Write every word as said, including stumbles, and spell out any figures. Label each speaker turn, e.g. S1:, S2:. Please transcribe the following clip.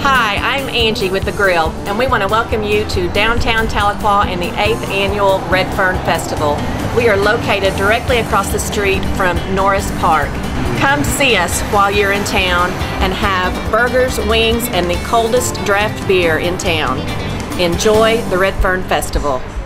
S1: Hi, I'm Angie with The Grill, and we want to welcome you to downtown Tahlequah and the eighth Annual Red Fern Festival. We are located directly across the street from Norris Park. Come see us while you're in town and have burgers, wings, and the coldest draft beer in town. Enjoy the Red Fern Festival.